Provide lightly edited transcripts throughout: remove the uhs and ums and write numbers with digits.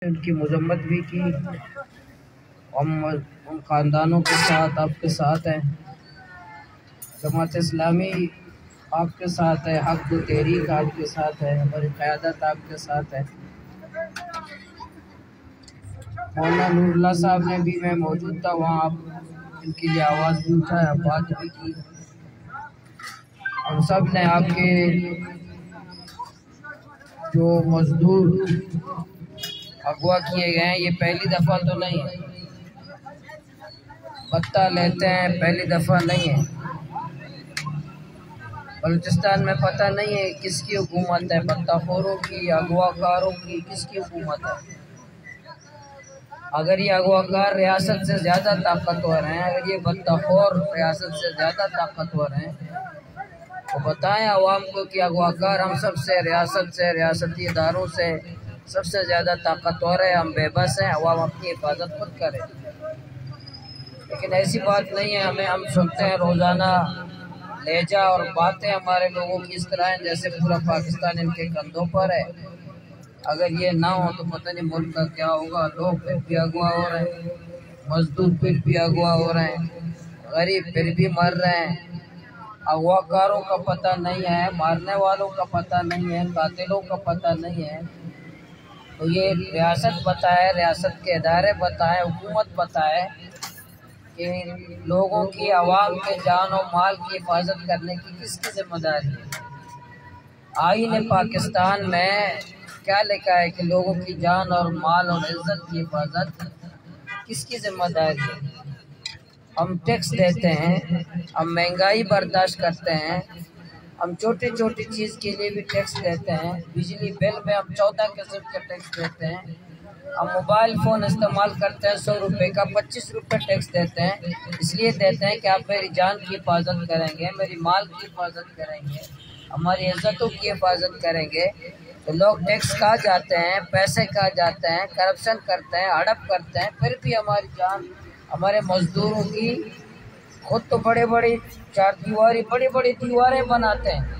ان کی مذمت بھی کی. ہم ان خاندانوں کے ساتھ آپ کے ساتھ ہیں. جماعت اسلامی آپ کے ساتھ ہے، حق و تحریک آپ کے ساتھ ہے، ہماری قیادت آپ کے ساتھ ہے. مولانا نور اللہ صاحب نے بھی، میں موجود تھا وہاں، آپ ان کے لیے آواز بھی اٹھایا، بات بھی کی. ہم سب نے آپ کے جو مزدور اغوا کیے گئے ہیں، یہ پہلی دفعہ تو نہیں ہے. بتہ لیتے ہیں پہلی دفعہ نہیں ہے. بلوچستان میں پتہ نہیں ہے کس کی حکومت ہے، بتہ خوروں کی، اغوا کاروں کی، کس کی حکومت ہے. اگر یہ اغوا کار ریاست سے زیادہ طاقتور ہیں، اگر یہ بتہ خور ریاست سے زیادہ طاقتور ہیں تو بتائیں عوام کو کہ اغوا کار ہم سب سے، ریاست سے، ریاستی اداروں سے سب سے زیادہ طاقتور ہے، ہم بے بس ہیں، عوام اپنی حفاظت خود کرے. لیکن ایسی بات نہیں ہے. ہم سنتے ہیں روزانہ لہجہ اور باتیں ہمارے لوگوں کی اس طرح ہیں جیسے پورا پاکستان ان کے کندھوں پر ہے. اگر یہ نہ ہو تو پتہ نہیں ملک کا کیا ہوگا. لوگ پھر بھی اغوا ہو رہے ہیں، مزدور پھر بھی اغوا ہو رہے ہیں، غریب پھر بھی مر رہے ہیں. اغوا کاروں کا پتہ نہیں ہے، مارنے والوں کا پتہ نہیں ہے، قاتلوں کا پتہ نہیں ہے. تو یہ ریاست بتائے، ریاست کے ادارے بتائیں، حکومت بتائے کہ لوگوں کی، عوام کے جان و مال کی حفاظت کرنے کی کس کی ذمہ داری ہے. آئین پاکستان میں کیا لکھا ہے کہ لوگوں کی جان اور مال اور عزت کی حفاظت کس کی ذمہ داری ہے. ہم ٹیکس دیتے ہیں، ہم مہنگائی برداشت کرتے ہیں، ہم چھوٹی چھوٹی چیز کے لیے بھی ٹیکس دیتے ہیں. بجلی بل میں ہم 14 قسم کے ٹیکس دیتے ہیں. ہم موبائل فون استعمال کرتے ہیں 100 روپے کا 25 روپے ٹیکس دیتے ہیں. اس لیے دیتے ہیں کہ آپ میری جان کی حفاظت کریں گے، میری مال کی حفاظت کریں گے، ہماری عزتوں کی حفاظت کریں گے. تو لوگ ٹیکس کہاں جاتے ہیں، پیسے کہاں جاتے ہیں، کرپشن کرتے ہیں، ہڑپ کرتے ہیں، پھر بھی ہماری جان، ہمارے مزدوروں کی، خود تو بڑے بڑے بڑی بڑی دیواریں بناتے ہیں،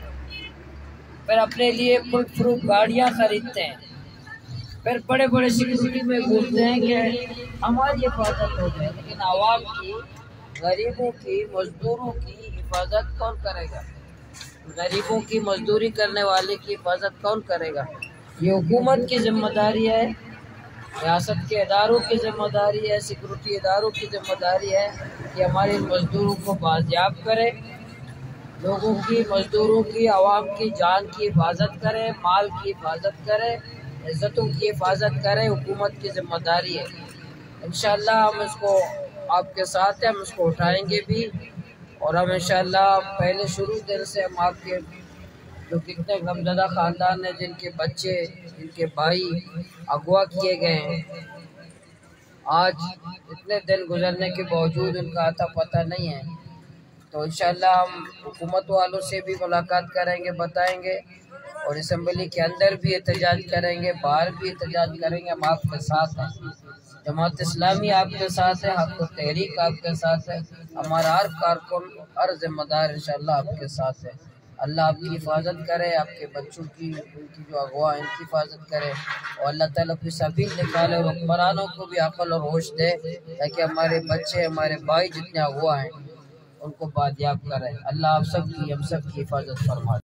پھر اپنے لیے فل پروف گاڑیاں خریدتے ہیں، پھر بڑے بڑے سیکورٹی میں گھومتے ہیں کہ ہماری حفاظت ہو جائے. لیکن عوام کی، غریبوں کی، مزدوروں کی حفاظت کون کرے گا؟ غریبوں کی، مزدوری کرنے والے کی حفاظت کون کرے گا؟ یہ حکومت کی ذمہ داری ہے، ریاست کے اداروں کی ذمہ داری ہے، سیکورٹی اداروں کی ذمہ داری ہے کہ ہمارے مزدوروں کو بازیاب کرے، لوگوں کی، مزدوروں کی، عوام کی جان کی حفاظت کرے، مال کی حفاظت کرے، عزتوں کی حفاظت کرے. حکومت کی ذمہ داری ہے. انشاءاللہ ہم اس کو، آپ کے ساتھ ہیں، ہم اس کو اٹھائیں گے بھی. اور ہم انشاءاللہ پہلے شروع دن سے ہم آپ کے جو کتنے غمزدہ خاندان ہیں، جن کے بچے، جن کے بھائی اغوا کیے گئے ہیں، آج اتنے دن گزرنے کے باوجود ان کا اتا پتہ نہیں ہے. تو انشاءاللہ ہم حکومت والوں سے بھی ملاقات کریں گے، بتائیں گے، اور اسمبلی کے اندر بھی احتجاج کریں گے، باہر بھی احتجاج کریں گے. ہم آپ کے ساتھ ہیں، جماعت اسلامی آپ کے ساتھ ہے، حق و تحریک آپ کے ساتھ ہے، ہمارا ہر کارکن، ہر ذمہ دار انشاءاللہ آپ کے ساتھ ہے. اللہ آپ کی حفاظت کرے، آپ کے بچوں کی، ان کی جو اغوا ہیں ان کی حفاظت کرے، اور اللہ تعالیٰ کی سبیل نکالے، اور حکمرانوں کو بھی عقل اور ہوش دے تاکہ ہمارے بچے، ہمارے بھائی جتنے اغوا ہیں ان کو بازیاب کرے. اللہ آپ سب کی، ہم سب کی حفاظت فرمائے.